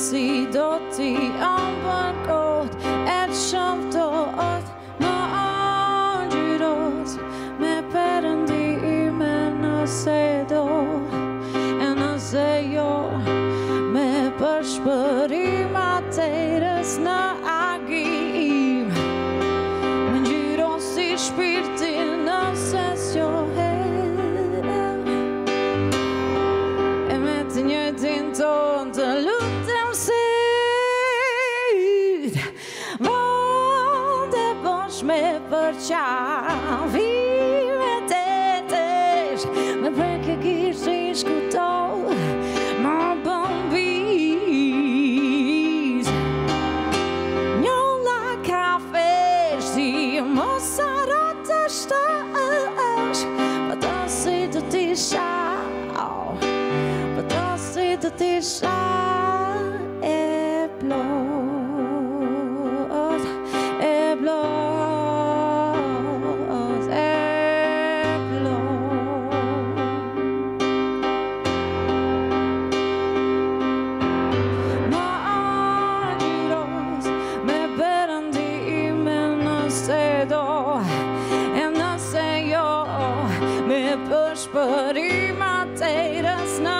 si do t'i ambën kot e t'shëmtot më angjyros me perëndime nëse do e nëse jo me përshpërim atërës në agim me ngjyron si shpirtin nëse s'jo e me të njëjtin ton të lutem syt vonde bosh me përqafime të tesh me preke kishtin shkutov më bën biz njolla kafesh si mos haro të shtosh pa të si të t'isha të t'isha e plot, e plot, e plot. Më angjyros me perëndime nëse do e nëse jo me përshpërim atërës në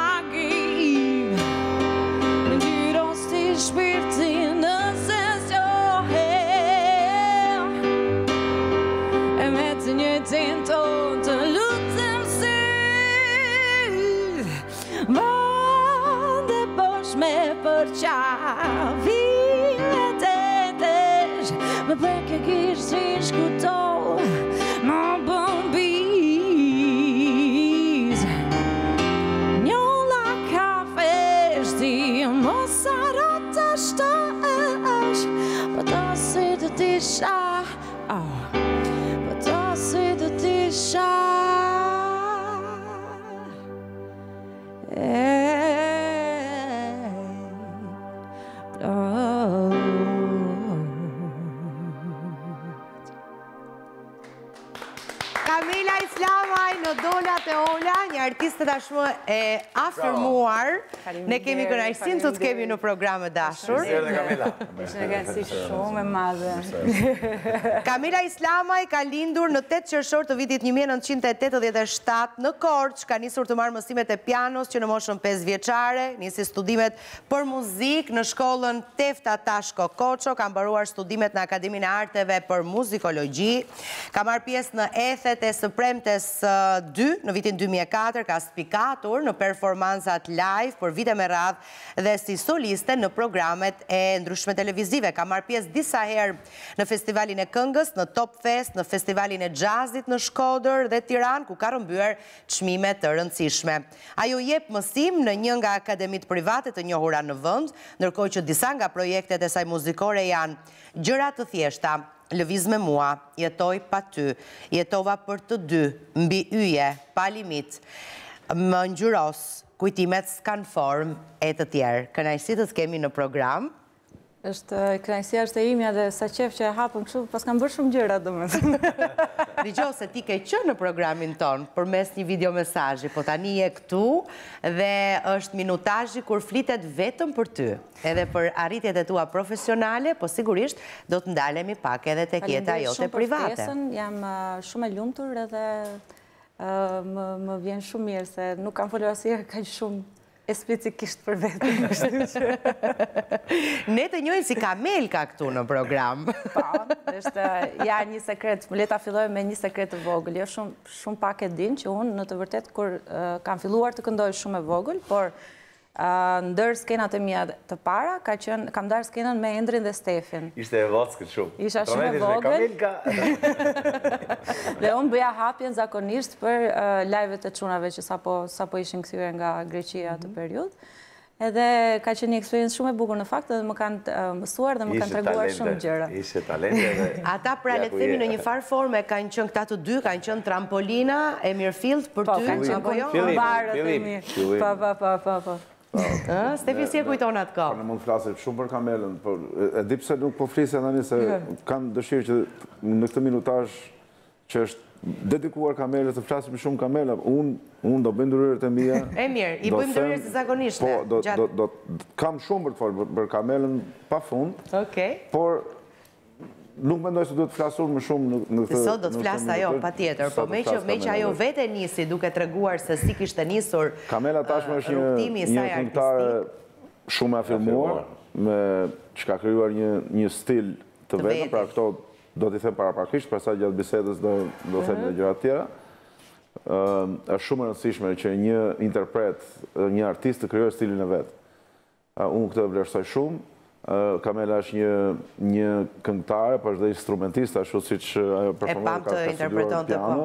shpirtin nëse s'jo e me të njëjtin ton të lutem syt vonde bosh me përqafime të tesh me preke kishtin shkutov më bën biz njolla kafesh ti mos haro të shtosh po të si të t'isha po të si të t'isha Kamila Islamaj në Dolat e Ola, një artiste tashmë e afirmuar. Ne kemi kënaqësinë të kemi në programet dashur. Ishte një kënaqësi shumë e madhe. Kamila Islamaj ka lindur në 8 qershor të vitit 1987 në Korçë, ka nisur të marrë mësimet e pianos që në moshën 5 vjeçare, nisi studimet për muzikë në shkollën Tefta Tashko Koço, ka mbaruar studimet në Akademinë e Arteve për muzikologji, ka marrë pjesë në Ethet e së Premtes 2 në vitin 2004, ka spikatur në performancat live për vite me radhë dhe si soliste në programet e ndryshme televizive. Ka marrë pjesë disa herë në festivalin e këngës, në Top Fest, në festivalin e jazzit në Shkodër dhe Tiranë, ku ka rëmbyer çmime të rëndësishme. Ajo jep mësim në një nga akademit private të njohura në vend, ndërkohë që disa nga projektet e saj muzikore janë Gjëra të thjeshta, Lëviz me mua, Jetoj pa ty, Jetova për të dy, Mbi yje, Pa limit, Më ngjyros, Kujtimet s'kan form e të tjerë. Kënaqësi të kemi në program. Kënaqësia është e imja dhe sa qef që e hapëm kështu, pas kam bërë shumë gjëra domethënë. Dëgjoj se ti ke qenë në programin ton përmes një video mesazhi, po tani je këtu dhe është minutazhi kur flitet vetëm për ty, edhe për arritjet e tua profesionale, po sigurisht do të ndalemi pak edhe tek jeta jote private. Jam shumë e lumtur edhe më vjen shumë mirë se nuk kam folur asnjëherë kaq shumë especikisht për vetëm. Ne të njohim si Kamelka këtu në program. Po, është ja një sekret. Le ta filloj me një sekret të vogël. Jo shumë pak e din që unë në të vërtet kur kam filluar të këndoj shumë e vogël, por ndër skenat e mia të para kam darë skenën me Endrin dhe Stefin. Ishte e vockët shumë. Isha shumë e vogël. Dhe unë bëja hapjen zakonisht për live-et e çunave që sapo ishin kthyer nga Greqia atë periudhë. Edhe ka qenë një eksperiencë shumë e bukur në fakt, edhe më kanë mësuar dhe më kanë treguar shumë gjëra. Ishte talente dhe... Ata pra le të themi në një farë forme kanë qenë këta të dy, kanë qenë trampolina e Mirfield për ty, apo jo? Po. Stefi, si e kujton atë kohë? Në mund të flasim shumë për Kamelën, por e di pse nuk po flisja tani se kam dëshirë që në këtë minutazh që është dedikuar kamelës, të flasim shumë kamela, unë do bëjmë ndryrët e mia. E mirë, i bëjmë ndryrët si zakonisht. Po, kam shumë për të folë për kamelën pa fund, por nuk mendoj se duhet të flasur më shumë në këtë... Sot do të flasë ajo, pa tjetër, po me që ajo vete nisi duke të reguar se si kishte nisur Kamela tashmë është një këngëtare shumë afirmuar, që ka krijuar një stil të vetëm, pra këto do t'i them paraprakisht, pastaj gjatë bisedës do them edhe gjëra të tjera. Është shumë e rëndësishme që një interpret, një artist të krijojë stilin e vet. Unë këtë vlerësoj shumë. Kamela është një këngëtare, por është dhe instrumentiste, ashtu siç ajo performon ka studiuar piano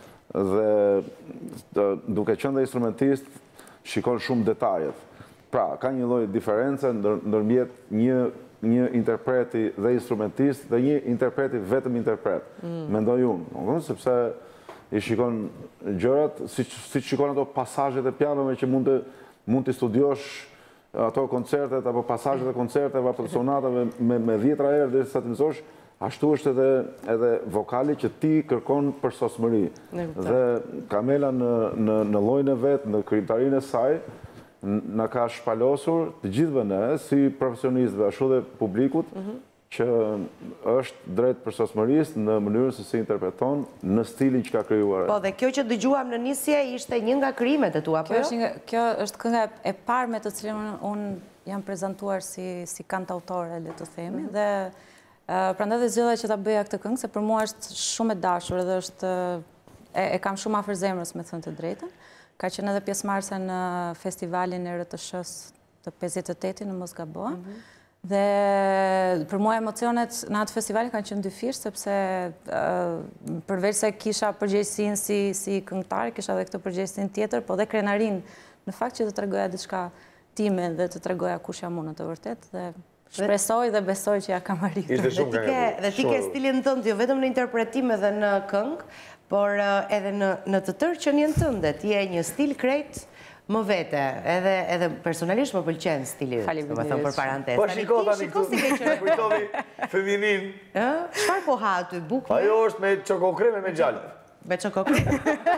dhe duke qenë dhe instrumentist shikon shumë detajet. Pra, ka një lloj diference ndërmjet një interpreti dhe instrumentist dhe një interpreti vetëm interpret. Mendoj unë, sepse i shikon gjërat siç shikon ato pasazhet e pianove që mund të studiosh ato koncertet, apo pasazhet e koncerteve, apo sonatave me 10 herë dhe sa të mësosh, ashtu është edhe vokali që ti kërkon për sosmëri. Dhe Kamela në llojin e vet, në krijimtarinë e saj, na ka shpalosur të gjithëve ne, si profesionistëve, ashtu dhe publikut, që është drejt për sosmërisë në mënyrën se si interpreton në stilin që ka krijuar. Po, dhe kjo që dëgjuam në nisje ishte një nga krijimet e tua, apo jo? Kjo është kënga e parë me të cilën unë jam prezantuar si kantautore, le të themi, dhe prandaj dhe zgjodha që ta bëja këtë këngë, se për mua është shumë e dashur dhe është e kam shumë afër zemrës, me thënë të drejtën. Ka qenë edhe pjesëmarrëse në festivalin e RTS-s të 58 në mos gabohem. Dhe për mua emocionet në atë festivalin kanë qenë dyfish, sepse përveç se kisha përgjegjësinë si këngëtare, kisha edhe këtë përgjegjësinë tjetër, po dhe krenarin në fakt që të tregoja diçka time dhe të tregoja kush jam unë në të vërtet, dhe shpresoj dhe besoj që ja kam arritur. Dhe ti ke stilin tënd, jo vetëm në interpretim edhe në këngë, por edhe në të tërë qenien tënde, ti je një stil krejt më vete, edhe personalisht më pëlqen stili, më thëmë për parantesë. Po shiko tani këtu, kujtovi feminin. Çfarë po ha aty, bukë? Ajo është me çokokreme me gjallë. Me çokokreme?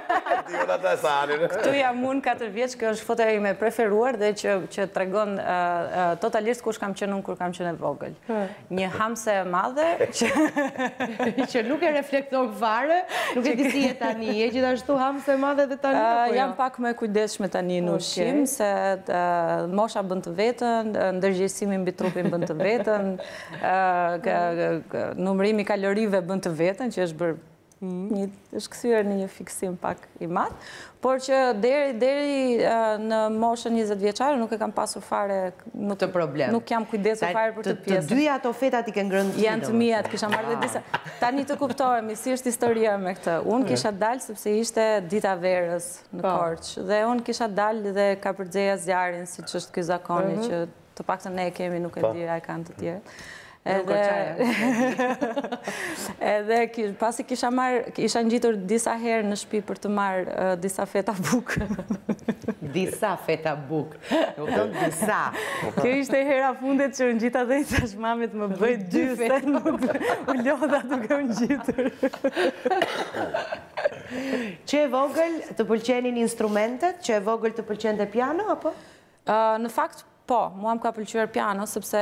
Këtu jam unë 4 vjeç, kjo është fotoja ime preferuar dhe që tregon totalisht kush kam qenë unë kur kam qenë e vogël. Një hamse e madhe që nuk e reflekton fare, nuk e di si je tani, je gjithashtu hamse e madhe dhe tani apo jo? Jam pak më e kujdesshme tani në ushqim, se mosha bën të vetën, ndërgjegjësimi mbi trupin bën të vetën, numërimi kalorive bën të vetën, që është bërë është kthyer në një fiksim pak i madh, por që deri në moshën 20 vjeçare nuk e kam pasur fare të problem. Nuk jam kujdesur fare për këtë pjesë. Të dyja ato fetat i ke ngrënë ti. Janë të mia, kisha marrë dhe disa. Tani të kuptohemi si është historia me këtë. Unë kisha dalë sepse ishte dita verës në Korçë dhe unë kisha dalë dhe ka përxeja zjarin, siç është ky zakoni që të paktën ne e kemi, nuk e di ai kanë të tjerë. Edhe pasi kisha ngjitur disa herë në shtëpi për të marrë disa feta bukë. Disa feta bukë, nuk thonë disa. Kjo ishte hera fundet që ngjita dhe i thash mamit më bëj 2 se nuk u lodha duke u ngjitur. Që e vogël të pëlqenin instrumentet? Që e vogël të pëlqente piano, apo? Në fakt, po, mua më ka pëlqyer piano, sepse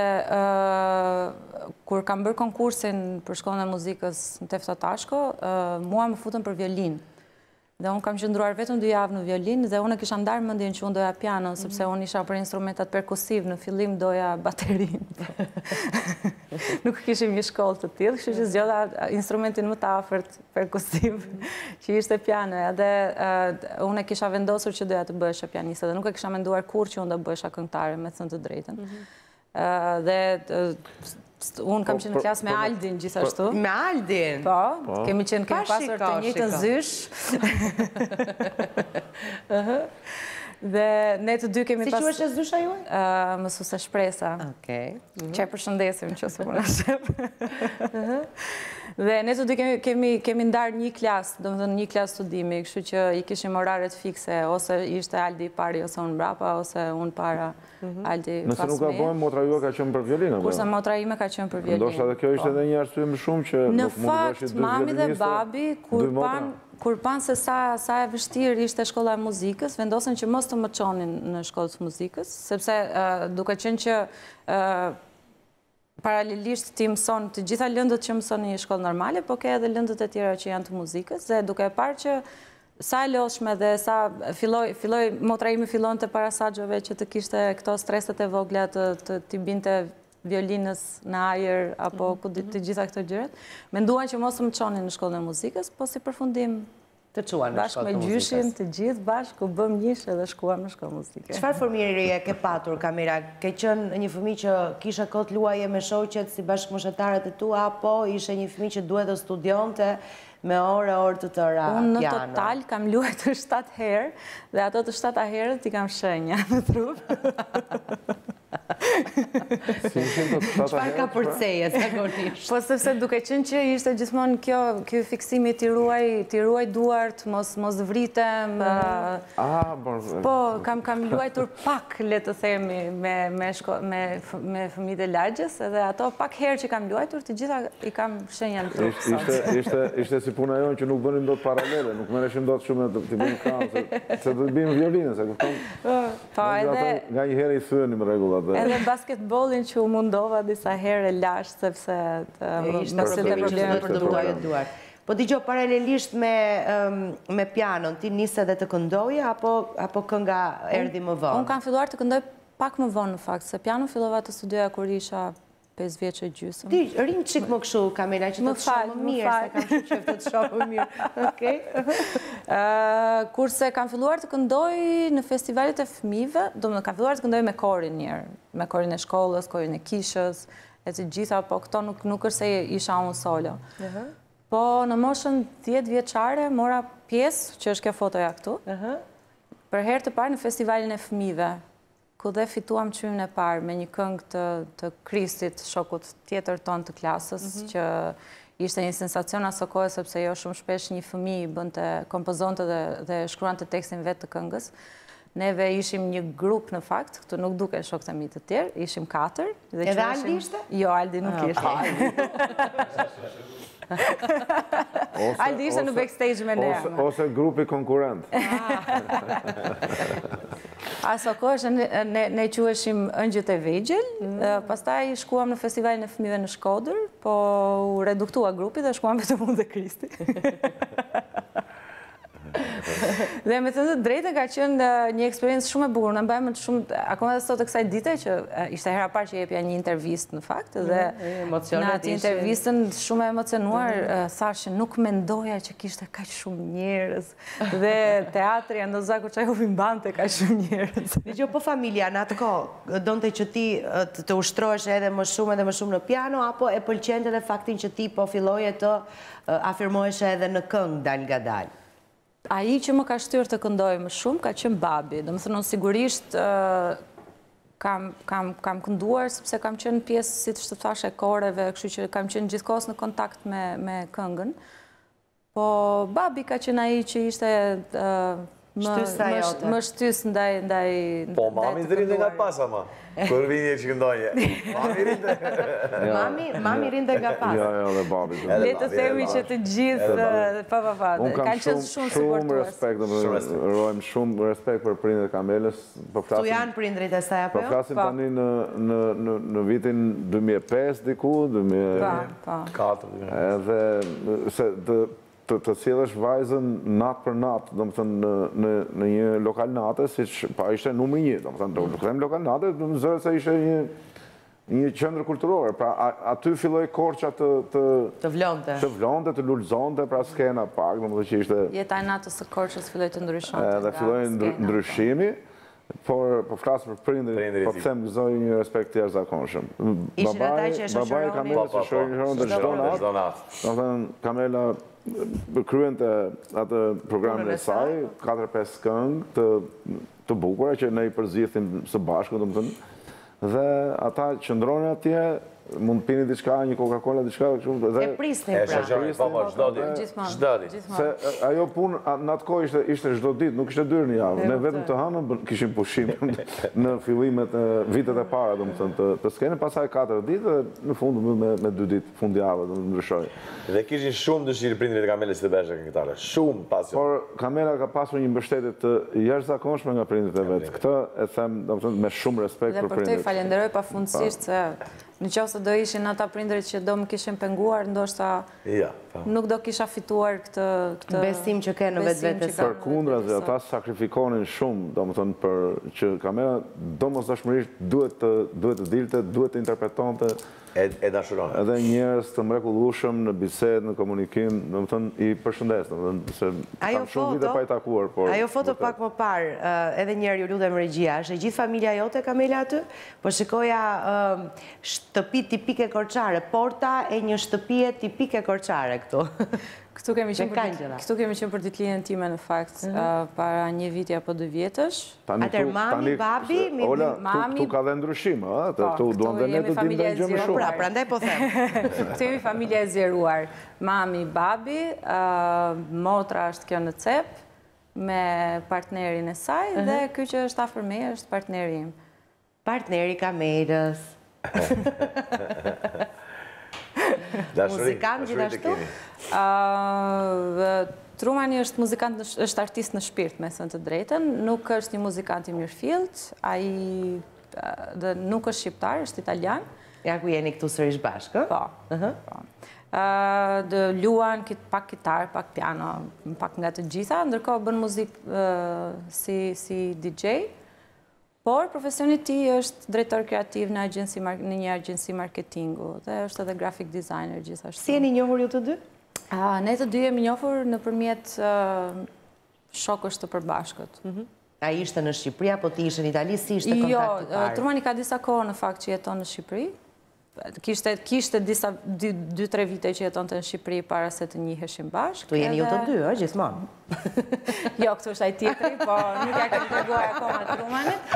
kur kam bërë konkursin për shkollën e muzikës në Tefta Tashko, mua më futën për violinë. Dhe unë kam qëndruar vetëm 2 javë në violinë dhe unë kisha ndarë mendjen që unë doja piano, sepse unë isha për instrumentat perkusiv, në fillim doja baterinë. Nuk kishim një shkollë të tillë, kështu që zgjodha instrumentin më të afërt perkusiv, që ishte piano. Dhe unë e kisha vendosur që doja të bëhesha pianiste dhe nuk e kisha menduar kurrë që unë do bëhesha këngëtare, me thënë të drejtën. Dhe unë kam qenë në klasë me Aldin gjithashtu. Me Aldin? Po, kemi pasur të njëjtën zysh. Dhe ne të dy kemi Si pas... që është e zdusha juaj? Mësuese shpresa. Okej. Që e përshëndesim që se puna shep. Dhe ne të dy kemi ndarë një klasë, do më thënë një klasë studimi, kështu që i kishim oraret fikse, ose ishte Aldi pari, ose unë mbrapa, ose unë para Aldi pas me. Nëse nuk ka bojnë, motra jua ka qenë për violinë? Kurse motra ime ka qenë për violinë. Ndoshta dhe kjo ishte edhe një arsye më shumë që në nuk mund të fakt, bëshit dy mami dhe violiniste, babi, kur pan se sa e vështirë ishte shkolla e muzikës, vendosen që mos të më çonin në shkollë të muzikës, sepse duke qenë që paralelisht ti mëson të gjitha lëndët që mëson në një shkollë normale, po ke edhe lëndët e tjera që janë të muzikës, dhe duke parë që sa e lodhshme dhe sa motra ime fillon të parasagjove që të kishte këto streset e vogla të t'i binte violinës në ajër, apo të gjitha këto gjërat, menduan që mos më çonin në shkollën e muzikës, po si përfundim Të quan në bashkë me shkollë të gjyshin, muzikës. të gjithë bashkë, u bëm njëshë edhe shkuam në shkollë muzike. Çfarë fëmijërie ke patur, Kamira? Ke qenë një fëmijë që kishe kot luaje me shoqet si bashkëmoshetarët e tua, apo ishe një fëmijë që duhet të studionte me orë të tëra piano? Unë në total kam luajtur 7 herë, dhe ato të 7 herët i kam shenja në trup. Çfarë ka përceje zakonisht? Po sepse duke qenë që ishte gjithmonë kjo fiksimi t'i ruaj duart, mos vritem. Po, kam luajtur pak, le të themi, me fëmijët e lagjes, edhe ato pak herë që kam luajtur, të gjitha i kam shenja në trup. Ishte si puna jonë që nuk bënim do të paralele, nuk mereshim do të shumë të bëjmë kam, se do të bëjmë violinë, se kupton? Po, edhe... Nga një herë i thyenim rregullat. Edhe basketbolin që u mundova disa herë e lashtë, sepse ishte probleme për të luajë duart. Po dëgjoj, paralelisht me pianon, ti nise dhe të këndoje, apo kënga erdhi më vonë? Unë kam filluar të këndoj pak më vonë në fakt, se pianon fillova të studioja kur isha 5 vjeçë e gjysmë. Ti rinj çik më kështu, Kamila, që të të shoh më mirë, se kam shumë qejf të të shoh më mirë. Okej. Kurse kam filluar të këndoj në festivalet e fëmijëve, domethënë kam filluar të këndoj me korin njëherë, me korin e shkollës, korin e kishës, e të gjitha, po këto nuk është se isha unë solo. Po në moshën 10 vjeçare mora pjesë, që është kjo fotoja këtu, për herë të parë në festivalin e fëmijëve, ku dhe fituam çmimin e parë me një këngë të Kristit, shokut tjetër ton të klasës, që ishte një sensacion aso kohë, sepse jo shumë shpesh një fëmijë bënte, kompozonte dhe shkruante tekstin vetë të këngës. Neve ishim një grup në fakt, këtu nuk duke shokët e mi të tjerë, ishim 4. Edhe Aldi ishte? Jo, Aldi nuk ishte. Aldi ishte në backstage me ne. Ose grupi konkurent. Aso kohë ne quheshim Ëngjët e Vegjël, pastaj shkuam në festivalin e fëmijëve në Shkodër, po u reduktua grupi dhe shkuam vetëm unë dhe Kristi. Dhe me të drejtën ka qenë një eksperiencë shumë e bukur. Në mbajmë shumë, akoma dhe sot të kësaj dite, që ishte hera parë që jepja një intervistë në fakt, dhe në atë intervistën shumë emocionuar, thash që nuk mendoja që kishte kaq shumë njerëz, dhe teatri Andozaku Çajkovi mbante kaq shumë njerëz. Dgjoj, po familja në atë kohë donte që ti të ushtrohesh edhe më shumë në piano, apo e pëlqente edhe faktin që ti po filloje të afirmohesh edhe në këngë dal nga dal? Ai që më ka shtyrë të këndoj më shumë ka qenë babi. Domethënë unë sigurisht kam kënduar sepse kam qenë pjesë, si të thashë, e koreve, kështu që kam qenë gjithkohës në kontakt me këngën. Po babi ka qenë ai që ishte më shtys ndaj Po, mami të rinde nga pas, ama. Kër vinje që këndoje. Mami rinde. Mami rinde nga pas. Jo, dhe babi. Le të themi që të gjithë, Unë kam shumë respekt, rojmë shumë respekt për prindrit e Kamelës. Tu janë prindrit e saj, apo jo? Po flasim tani në vitin 2005 diku, 2004. Edhe të cilësh vajzën natë për natë, do më thënë në një lokal natë, si që pa ishte numri 1, do më thënë, nuk them lokal natë, do më zërë se ishte një qendër kulturore, pra aty filloj Korça të vlonte, të lulzonte, pra skena pak, do më thënë që ishte... Jeta e natës së Korçës filloj të ndryshonte. Dhe filloj ndryshimi, Por flasë për prindrit, po them gëzoj një respekt të jashtëzakonshëm. Ishin ata që e Babai Kamela që shoqëronin çdo natë. Domethënë Kamela kryente atë programin e saj, 4-5 këngë të bukura që ne i përzithim së bashku, domethënë. Dhe ata qëndronin atje, mund të pini diçka, një Coca-Cola, diçka kështu dhe e prisnin pra. Çdo ditë. Se ajo punë në atë kohë ishte çdo ditë, nuk ishte 2 herë në javë. Ne vetëm të hënën kishim pushim në fillimet vitet e para, domethënë të skenën, pastaj 4 ditë dhe në fund me 2 ditë fundjavë, do të ndryshoj. Dhe kishin shumë dëshirë prindrit e Kamelës të bëheshin këngëtare. Shumë pasion. Por Kamela ka pasur një mbështetje të jashtëzakonshme nga prindrit e vet. Këtë e them domethënë me shumë respekt për prindrit. Dhe për të falenderoj pafundësisht se nëse do ishin ata prindrit që do më kishin penguar, ndoshta nuk do kisha fituar këtë besim që ke në vetvete. Përkundrazi, ata sakrifikonin shumë, domethënë për që Kamela domosdoshmërisht duhet të dilte, duhet të interpretonte e dashuron. Edhe njerëz të mrekullueshëm në bisedë, në komunikim, domethënë i përshëndes, domethënë se kam shumë vite pa i takuar, por ajo foto pak më parë, edhe një herë ju lutem regjia, është e gjithë familja jote Kamela aty? Po shikoja shtëpi tipike korçare, porta e një shtëpie tipike korçare këtu. Këtu kemi qenë për ditëlindjen time në fakt, para 1 viti apo 2 vjetësh. Atër mami, babi, Ola, tu ka dhe ndryshim, tu duan dhe ne të dim dhe gjë më shumë. Pra, prandaj po them. Këtu jemi familja e zgjeruar. Mami, babi, motra është kjo në cep, me partnerin e saj, dhe ky që është afër meje është partneri im. Partneri Kamelës. Muzikant gjithashtu? Trumani është muzikant, është artist në shpirt, me thënë të drejtën, nuk është një muzikant i mirëfillt, ai nuk është shqiptar, është italian. Ja ku jeni këtu sërish bashkë? Po. Luan pak kitar, pak piano, pak nga të gjitha, ndërkohë bën muzikë si DJ. Por profesioni i tij është drejtor kreativ në një agjenci marketingu dhe është edhe graphic designer gjithashtu. Si jeni njohur ju të dy? Ne të dy jemi njohur nëpërmjet shokësh të përbashkët. Ai ishte në Shqipëri apo ti ishe në Itali, si ishte kontakti i parë? Jo, Trumani ka disa kohë në fakt që jeton në Shqipëri. Kishte disa 2-3 vite që jetonte në Shqipëri para se të njiheshim bashkë. Tu jeni ju të dy, gjithmonë. Jo, këtu është ai tjetri, po nuk ja kemi treguar akoma Trumanit.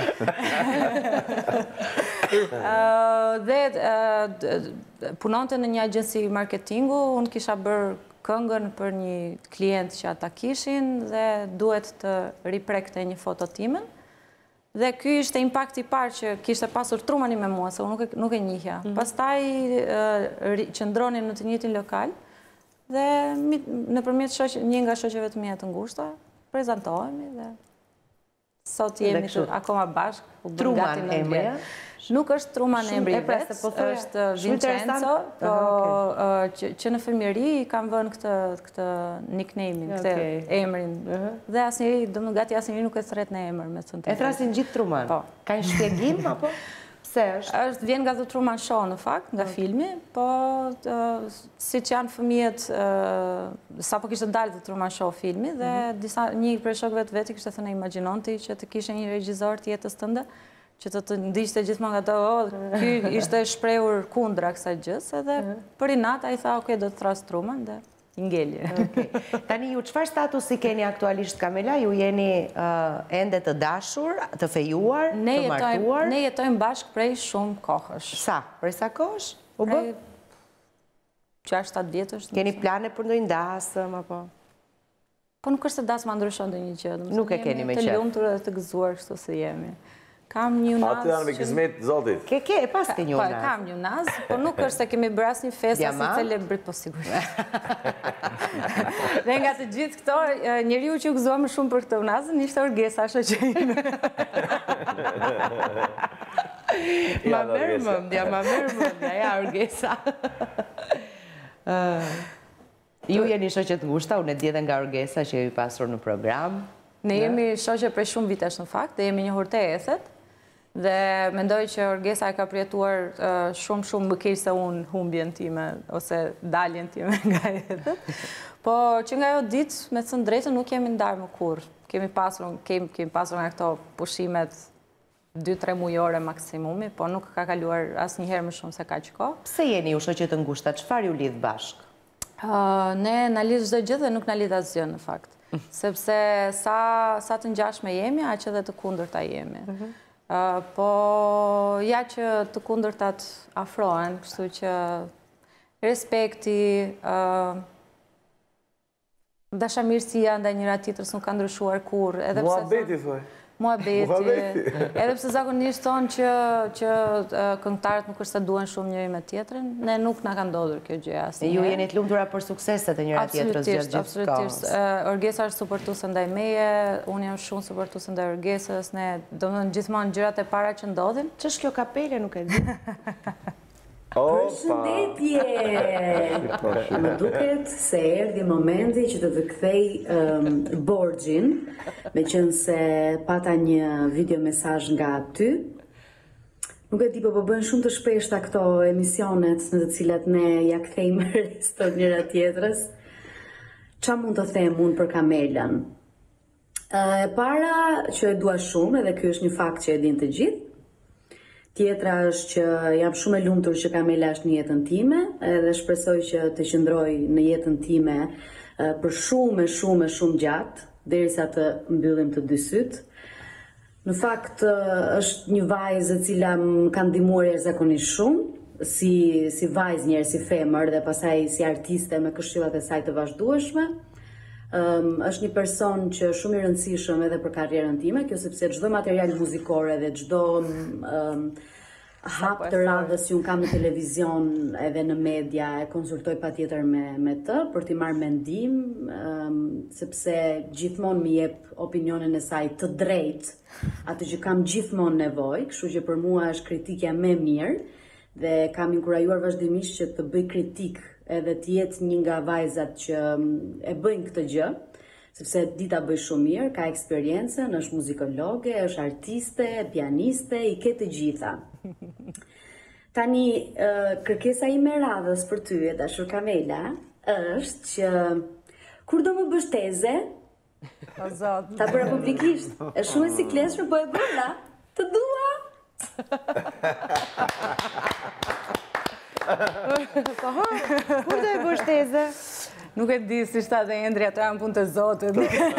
Dhe punonte në një agjenci marketingu, unë kisha bërë këngën për një klient që ata kishin dhe duhet të riprekte një foto timen. Dhe ky ishte impakti i parë që kishte pasur Trumani me mua, se unë nuk e njihja. Pastaj qëndronin në të njëjtin lokal dhe nëpërmjet një nga shoqeve të mia të ngushta, prezantohemi dhe sot jemi akoma bashkë. Truman emri? Nuk është Truman emri i vet, është Vincenzo, që në fëmijëri i kam vënë këtë nickname-in, këtë emrin. Dhe asnjëri, domethënë gati asnjëri nuk e thret në emër me thënë. E thrasin gjithë Truman. Po. Ka një shpjegim apo? Pse është? Vjen nga The Truman Show në fakt, nga filmi, po siç janë fëmijët, sapo kishte dalë The Truman Show filmi dhe një prej shokëve të vet kishte thënë imagjinonti që të kishe një regjisor të jetës tënde që të ndiqte gjithmonë nga ato, ky ishte shprehur kundra kësaj gjës, edhe për inat ai tha, "Ok, do të thras Truman" dhe i ngeli. Tani ju çfarë statusi keni aktualisht Kamela? Ju jeni ende të dashur, të fejuar, të martuar? Ne jetojmë bashkë prej shumë kohësh. Sa? Prej sa kohësh? U bë? 6-7 vjetësh. Keni plane për ndonjë dasëm apo? Po nuk është se dasma ndryshon ndonjë gjë. Nuk e keni me qef. Të lumtur dhe të gëzuar kështu si jemi. Kam një naz... Atë janë me kismet zotit. Ke, pas ke një naz. Kam një naz, po nuk është se kemi bërë asnjë festë, asnjë celebrit, po sigurisht. Dhe nga të gjithë këto, njeriu që u gëzua më shumë për këtë nazën ishte Orgesa, shoqërime. Ma merr mendja, ja Orgesa. Ju jeni shoqe të ngushta, unë e di edhe nga Orgesa që jemi pasur në program. Ne jemi shoqe prej shumë vitesh në fakt, dhe jemi njohur te ethet. Dhe mendoj që Orgesa e ka përjetuar shumë më keq se unë humbjen time, ose daljen time nga ethet. Po që nga jo ditë, me thënë drejtën, nuk kemi ndarë më kurrë. kemi pasur nga këto pushimet 2-3 mujore maksimumi, po nuk ka kaluar asë njëherë më shumë se ka që ko. Pse jeni u shoqe të ngushta, çfarë ju lidh bashkë? Ne na lidh çdo gjë dhe nuk na lidh asgjë në fakt. Sepse sa të ngjashme jemi, aq edhe të kundërta jemi. Po ja që të kundërtat afrohen, kështu që respekti, dashamirësia ndaj njëra tjetrës nuk ka ndryshuar kurrë, edhe pse Muhabeti thoj. muhabeti, edhe pse zakonisht thonë që këngëtarët nuk është se duhen shumë njëri me tjetrin, ne nuk na ka ndodhur kjo gjë asnjëherë. Ju jeni të lumtura për sukseset e njëra tjetrës gjatë gjithë Absolutisht. Orgesa është suportuese ndaj meje, unë jam shumë suportuese ndaj Orgesës, ne domethënë gjithmonë gjërat e para që ndodhin. Ç'është kjo kapele, nuk e di. Përshëndetje! Më duket se erdhi momenti që të kthej borxhin, me qenë se pata një video mesazh nga ty. Nuk e di, po bëjnë shumë të shpeshta këto emisionet në të cilat ne ja kthejmë reston njëra tjetrës. Qa mund të them unë për Kamelën? E para që e dua shumë, edhe ky është një fakt që e din të gjithë. Tjetra është që jam shumë e lumtur që Kamela është në jetën time, edhe shpresoj që të qëndroj në jetën time për shumë gjatë, derisa të mbyllim të dy syt. Në fakt është një vajzë e cila më ka ndihmuar jashtëzakonisht shumë, si vajzë njerë, si femër dhe pastaj si artiste me këshillat e saj të vazhdueshme. Është një person që shumë i rëndësishëm edhe për karrierën time, kjo sepse çdo material muzikor edhe çdo hap të radhës që unë kam në televizion edhe në media e konsultoj patjetër me të për t'i marrë mendim, sepse gjithmonë më jep opinionin e saj të drejtë, atë që kam gjithmonë nevojë, kështu që për mua është kritikja më e mirë dhe kam inkurajuar vazhdimisht që të bëj kritik edhe të jetë një nga vajzat që e bëjnë këtë gjë, sepse Dita bëj shumë mirë, ka eksperiencën, është muzikologe, është artiste, pianiste, i ke të gjitha. Tani, kërkesa ime radhës për ty, e dashur Kamela, është që kur do më bësh teze, ta bëra publikisht, është shumë e sikleshme, po e bëra, të dua. Kur do e bësh teze? Nuk e di si shta dhe Endri, ato janë punë të Zotit.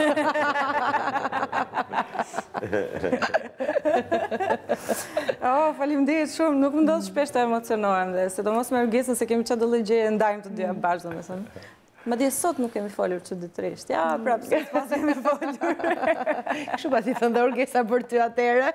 Faleminderit shumë, nuk më ndodh shpesh të emocionohem dhe sidomos me Orgesën se kemi çdo lloj gjëje ndajmë të dyja bashkë, domethënë. Madje sot nuk kemi folur çuditërisht. Ja, prapë se pas kemi folur. Kështu pati thënë Orgesa për ty atëherë.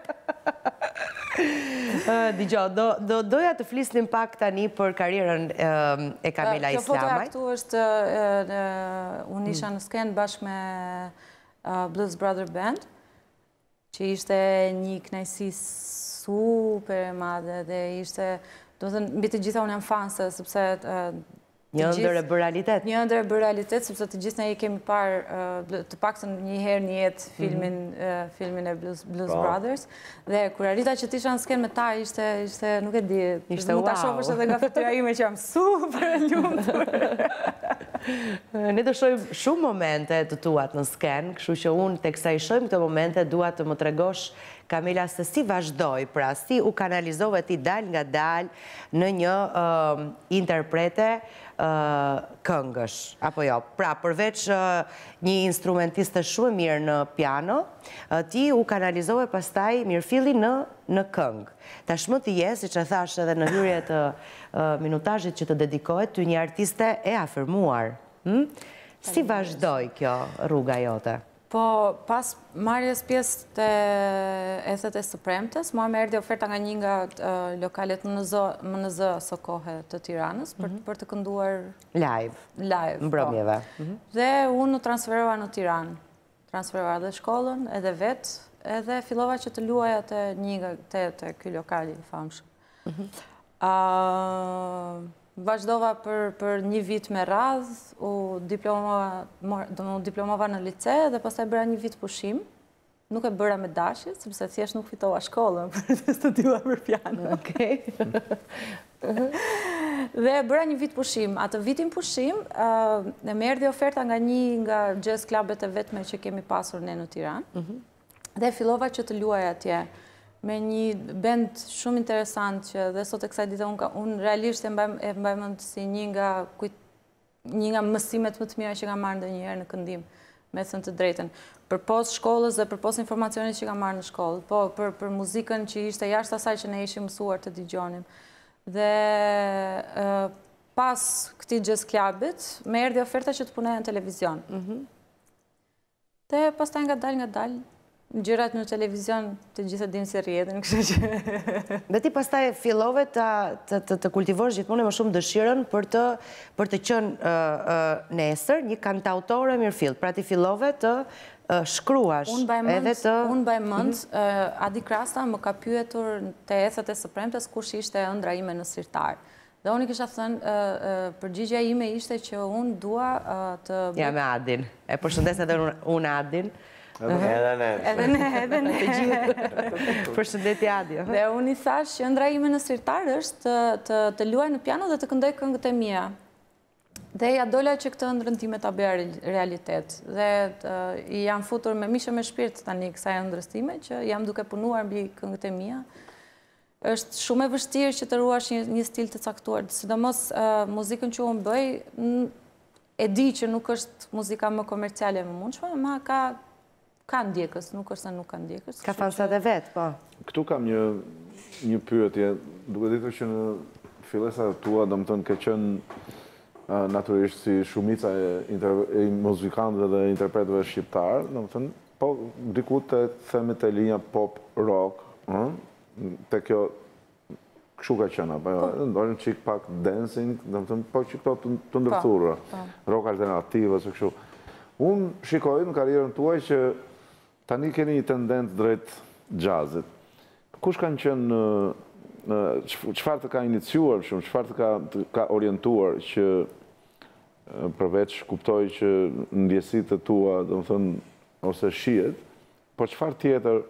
Dgjoj, doja të flisnim pak tani për karrierën e Kamela Islamaj. Kjo foto këtu është unë isha në skenë bashkë me Blues Brother Band, që ishte një kënaqësi super e madhe dhe ishte, domethënë mbi të gjitha unë jam fanse sepse një ëndër e bërë realitet. Një ëndër e bërë realitet, sepse të gjithë ne i kemi parë të paktën një herë në jetë filmin e Blues Brothers, dhe kur arrita që t'isha në skenë me ta, ishte nuk e di, mund ta shohësh edhe nga fytyra ime që jam super e lumtur. Ne do shohim shumë momente të tuat në skenë, kështu që unë teksa i shohim këto momente dua të më tregosh Kamela se si vazhdoj, pra si u kanalizove ti dal nga dal në një interprete këngësh, apo jo. Pra, përveç një instrumentiste shumë mirë në piano, ti u kanalizove pastaj mirëfilli në këngë. Tashmë ti je, siç e thash edhe në hyrje të minutazhit që të dedikohet, ty një artiste e afirmuar. Si vazhdoj kjo rruga jote? Po, pas marrjes pjesë të Ethet e së Premtes, mua më erdhi oferta nga një nga lokalet MNZ Sokohe të Tiranës për të kënduar live, mbrëmjeve. Dhe unë u transferova në Tiranë. Transferova dhe shkollën, edhe vetë, edhe fillova që të luaja të një nga të ky lokali i famshëm. Vazhdova për një vit me radhë, u diplomova në lice dhe pastaj bëra një vit pushim. Nuk e bëra me dashje, sepse thjesht nuk fitova shkollën për të studiuar për piano. Dhe bëra një vit pushim. Atë vitin pushim, më erdhi oferta nga një nga jazz klubet e vetme që kemi pasur ne në Tiranë. Dhe fillova që të luaj atje me një band shumë interesant që dhe sot e kësaj dite unë realisht e mbaj mend si një nga mësimet më të mira që kam marrë ndonjëherë në këndim, me thënë të drejtën. Përpos shkollës dhe përpos informacionit që kam marrë në shkollë, po për muzikën që ishte jashtë asaj që ne ishim mësuar të dëgjonim. Dhe pas këtij jazz klubit, më erdhi oferta që të punoja në televizion. Dhe pastaj nga dal, gjërat në televizion të gjithë dim si rrjedhin, kështu që. Dhe ti pastaj fillove të kultivosh gjithmonë më shumë dëshirën për të qenë nesër një kantautore mirëfillt. Pra ti fillove të shkruash edhe të... Unë mbaj mend, Adi Krasta më ka pyetur te Ethat e së Premtes kush ishte ëndra ime në sirtar. Dhe unë i kisha thënë, përgjigjja ime ishte që unë dua të... Ja, me Adin. E përshëndes edhe unë Adin. Edhe ne. Përshëndetje Adi. Dhe unë i thash që ëndra ime në sirtar është të luaj në piano dhe të këndoj këngët e mia. Dhe ja dola që këtë ëndrën time ta bëja realitet. Dhe i jam futur me mishë me shpirt tani kësaj ëndrës time që jam duke punuar mbi këngët e mia. Është shumë e vështirë që të ruash një stil të caktuar, sidomos muzikën që unë bëj, e di që nuk është muzika më komerciale më mundshme, ma ka ndjekës, nuk është se nuk ka ndjekës. Ka fansat e vetë, po. Këtu kam një pyetje, duke ditur që në fillesat tua, do më thënë, ke qenë naturisht si shumica e muzikantëve dhe interpretëve shqiptarë, do më thënë, po diku të themet e linja pop, rock, të kjo, këshu ka qenë, ndojnë qik pak dancing, do më thënë, po që këto të ndërthurë, rock alternativë, së këshu. Unë shikoj në karierën tuaj që tani keni një tendencë drejt jazzit. Kush kanë qenë, çfarë të ka iniciuar shumë, çfarë të ka orientuar që përveç kuptoj që ndjesitë e tua, do të thënë, ose shihet, po çfarë tjetër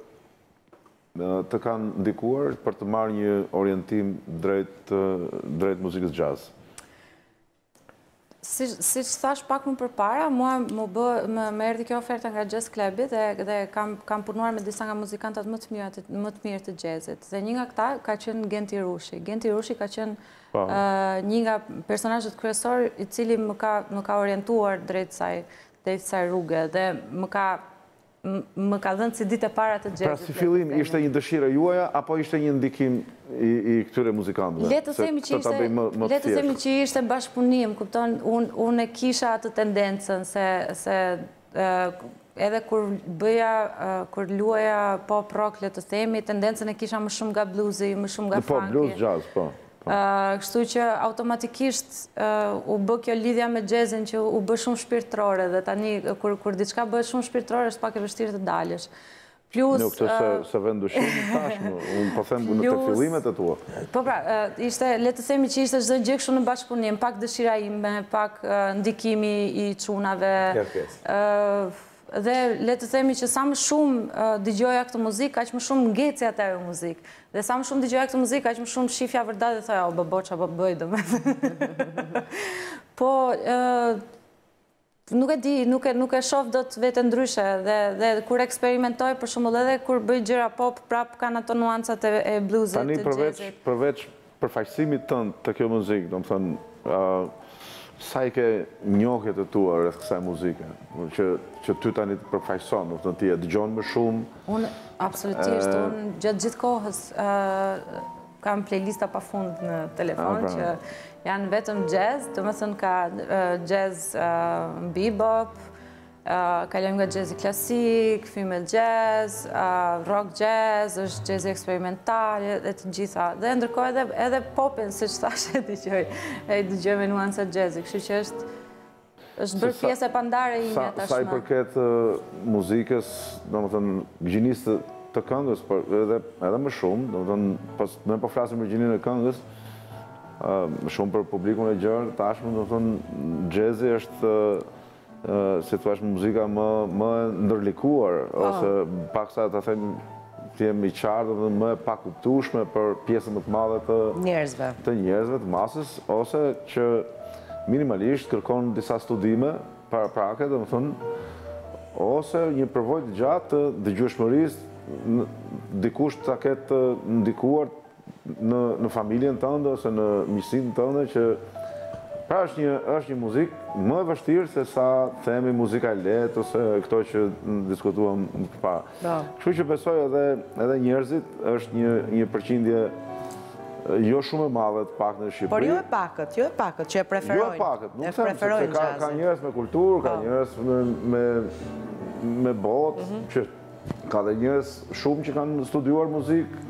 të kanë ndikuar për të marrë një orientim drejt muzikës jazz? Si që thash pak më përpara, mua më erdhi kjo oferta nga Jazz Clubit dhe kam punuar me disa nga muzikantat më të mirë të jazzit. Dhe një nga këta ka qenë Genti Rushi. Genti Rushi ka qenë një nga personazhet kryesor i cili më ka orientuar drejt kësaj rruge dhe më ka dhënë si ditë e para të jazzit. Pra si fillim ishte një dëshirë juaja apo ishte një ndikim i këtyre muzikantëve? Le të themi që ishte bashkëpunim, kupton, unë e kisha atë tendencën se edhe kur luaja pop rock, le të themi, tendencën e kisha më shumë nga bluesi, më shumë nga funky. Po, blues, jazz, po. Kështu që automatikisht u bë kjo lidhja me jazzin që u bë shumë shpirtërore dhe tani kur diçka bëhet shumë shpirtërore është pak e vështirë të dalësh. Plus... Nuk të se vendushim tashmë, unë po them në të fillimet e tua. Po pra, le të themi që ishte çdo gjë kështu në bashkëpunim, pak dëshira ime, pak ndikimi i çunave. Dhe le të themi që sa më shumë dëgjoja këtë muzikë, aq më shumë ngecja te ajo muzikë. Dhe sa më shumë dëgjoja këtë muzikë, aq më shumë shifja vërtet dhe thoja, o bëboqa, po bëj domethënë. Po nuk e di, nuk e shoh dot veten ndryshe dhe kur eksperimentoj për shembull edhe kur bëj gjëra pop, prap kanë ato nuancat e bluesit, të jazzit. Tani përveç përfaqësimit tënd të kjo muzikë, domethënë sa i ke njohjet e tua rreth kësaj muzike, që ty tani të përfaqëson, do të ti e dëgjon më shumë? Unë absolutisht, unë gjatë gjithë kohës kam playlista pafund në telefon që janë vetëm jazz, do të thënë ka jazz bebop, kalojmë nga jazzi klasik, female jazz, rock jazz, është jazzi eksperimental e të gjitha. Dhe ndërkohë edhe popin, siç thash, e dëgjoj me nuanca jazzi, kështu që është bërë pjesë e pandare ime tashmë. Sa i përket muzikës, domethënë gjinisë të këngës, por edhe më shumë, domethënë ne po flasim për gjininë e këngës, më shumë për publikun e gjerë, tashmë domethënë jazzi është si thua muzika më ndërlikuar, ose paksa ta them të jem i qartë dhe më pak kuptueshme për pjesën më të madhe të njerëzve, të masës, ose që minimalisht kërkon disa studime paraprake, domethënë, ose një përvojë të gjatë të dëgjueshmërisë, dikush ta ketë ndikuar në familjen tënde ose në miqësinë tënde që pra është një muzikë më e vështirë se sa themi muzika e lehtë ose këto që diskutuam më parë. Kështu që besoj edhe njerëzit është një përqindje jo shumë e madhe të pak në Shqipëri. Por jo e pakët që e preferojnë. Jo e pakët, nuk them se ka njerëz me kulturë, ka njerëz me botë, që ka dhe njerëz shumë që kanë studiuar muzikë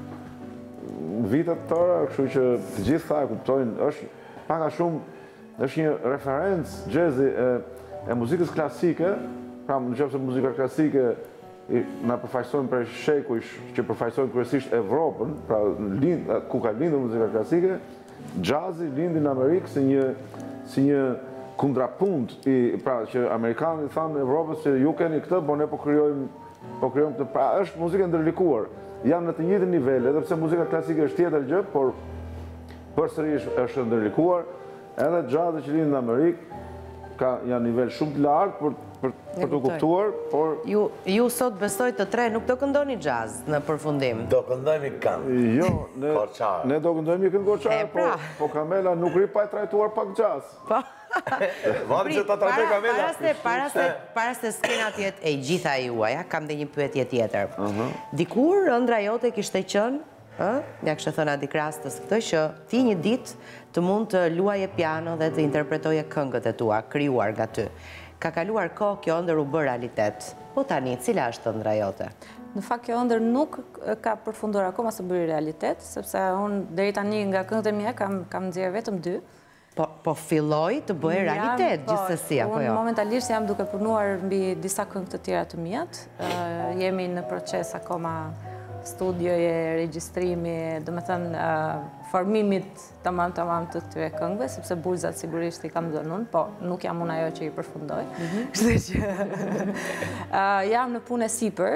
vitet tëra, kështu që të gjithë tha e kuptojnë, është paka shumë, është një referencë jazzi e muzikës klasike, pra në qoftë se muzika klasike na përfaqësojnë për shekuj që përfaqësojnë kryesisht Evropën, pra ku ka lindur muzika klasike, jazzi lindi në Amerikë si një kundrapunt, pra që amerikanët thanë Evropës që ju keni këtë, po ne po krijojmë këtë, pra është muzikë ndërlikuar. Janë në të njëjtin nivel, edhe pse muzika klasike është tjetër gjë, por përsëri është ndërlikuar, edhe jazzi që lind në Amerikë janë nivel shumë të lartë për të kuptuar, por... Ju sot besoj të tre nuk do këndoni jazz në përfundim. Do këndojmë këngë. Jo, ne do këndojmë një këngë Korçare, po Kamela nuk ri pa e trajtuar pak jazz. Vadi që ta trajtoj Kamela. Para se skenat jetë e gjitha juaja, kam dhe një pyetje tjetër. Dikur ëndra jote kishte qenë, ja kështë thënë Adi Krastës këtë, që ti një ditë të mund të luaje piano dhe të interpretoje këngët e tua, krijuar nga ty. Ka kaluar kohë kjo ëndër u bë realitet. Po tani, cila është ëndra jote? Në fakt kjo ëndër nuk ka përfunduar akoma së bëri realitet, sepse unë deri tani nga këngët e mia kam nxjerrë vetëm 2. Po filloj të bëhe realitet gjithsesi, apo jo? Unë momentalisht jam duke punuar mbi disa këngë të tjera të mijat. Jemi në proces akoma studioje, regjistrimi, do me thënë formimit tamam të këtyre këngëve, sepse burzat sigurisht i kam dhënë unë, po nuk jam unë ajo që i përfundoj. Kështu që jam në punë e sipër,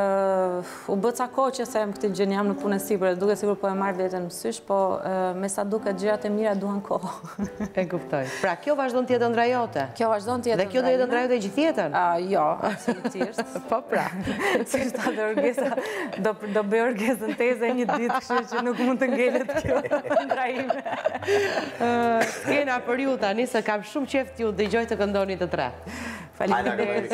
u bë ca kohë që them këtë gjë, jam në punë e sipër, duke sigur po e marr veten në sysh, po me sa duket gjërat e mira duan kohë. E kuptoj. Pra kjo vazhdon të jetë ëndra jote? Kjo vazhdon të jetë. Dhe kjo do jetë ëndra jote gjithë jetën? Jo, absolutisht. Po pra. Si shta dhe orgesa, do bëj orgesën teze një ditë, kështu që nuk mund të ngelet kjo ëndra ime. Skena për ju tani, se kam shumë qejf t'ju dëgjoj të këndoni të tre. Faleminderit.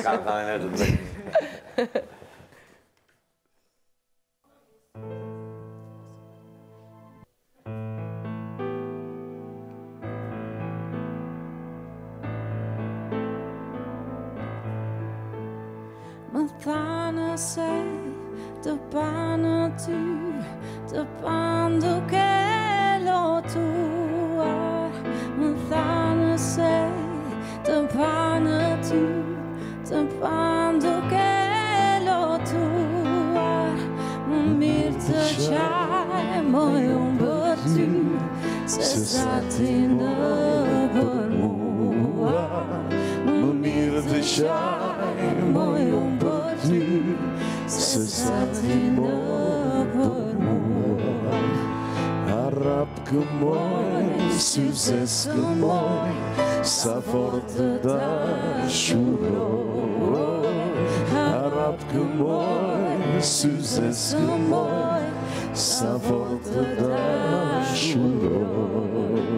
Më thanë se të panë ty, të panë duke lotuar. Më thanë se të panë ty, të panë duke lotuar. Më mirë të qaj, më unë për ty, se sa ti në për mua. Më mirë të qaj, më unë për ty, se sa ti në për mua. Arap këmoj, syzes këmoj, sa fort të dashuroj. Arap këmoj, syzes këmoj, sa fort të dashuroj.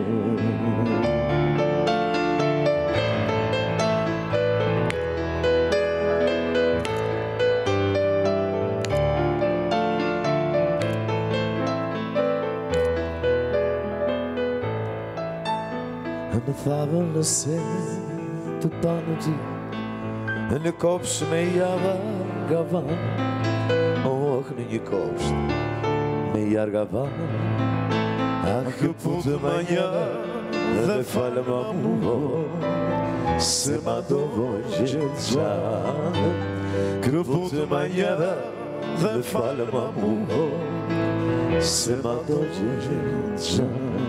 Në thavën nëse të panë ti, në kopsh me java nga van, në një kopsh me jarga van. Këputë ma një dhe falë ma muho, se ma dovoj gjithë gjanë. Këputë ma një dhe falë ma muho, se ma dovoj gjithë gjanë.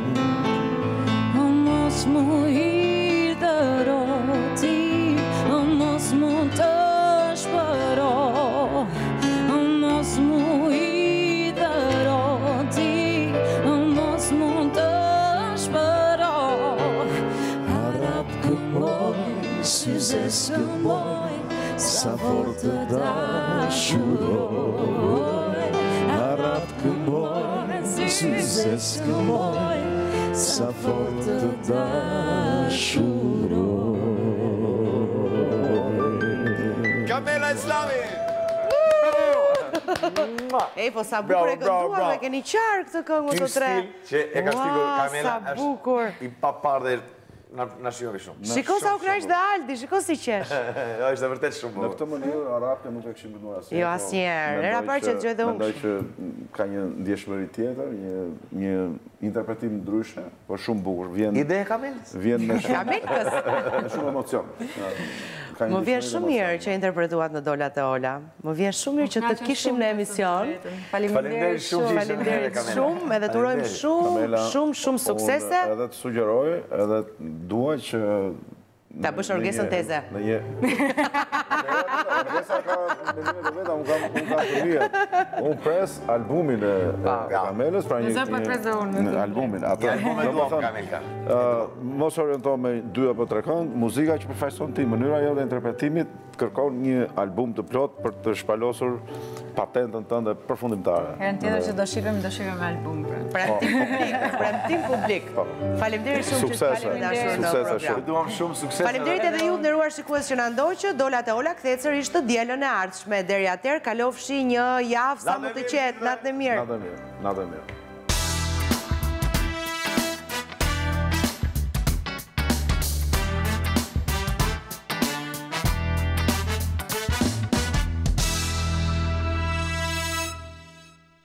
Mos mu hirë të roti, mos mu të shpëro, mos mu hirë syze s'këmboj, sa fort të dashuroj. Arap këmboj, syze s'këmboj, sa fort të dashuroj. Kamela Islami! Ej, po sa bukur e kënduar, me keni qarë këtë këngë të tre. Që e ka shpikur Kamela Sa bukur. i papar dhe na shiovi shumë. Shiko sa u knaqë dhe Aldi, shiko si qesh. Jo, ishte vërtet shumë. Në këtë mënyrë, Arapke nuk e këshim kënduar asnjëherë. Jo, asnjëherë. Era parë që dëgjoj dhe unë. Mendoj që ka një ndjeshmëri tjetër, një interpretim ndryshe, por shumë bukur. Ide e Kamelës? Vjen me Kamelës. shumë emocion. Më vjen shumë mirë që interpretuat në Dolat e Ola. Më vjen shumë mirë që të kishim në emision. Faleminderit shumë. Faleminderit shumë, edhe të urojmë shumë suksese. Edhe të sugjeroj, edhe dua që ta bësh orgesën teze. Orgesa ka me një dhe veta, unë kam të mirë. Unë pres albumin e Kamelës, pra një albumin. Albumin duam Kamelka. Mos orientohem me 2 apo 3 këngë, muzika që përfaqëson ti, mënyra jo dhe interpretimit, kërkon një album të plot për të shpalosur patentën tënde përfundimtare. Herën tjetër që do shikojmë album. Premtim publik. Faleminderit shumë që t'falim dashur në program. Duam shumë sukses. Faleminderit edhe ju nderuar shikues që na ndoqët. Dolat e Ola kthehet sërish të dielën e ardhshme. Deri atëherë kalofshi një javë sa më të qetë. Natën e mirë. Natë e mirë.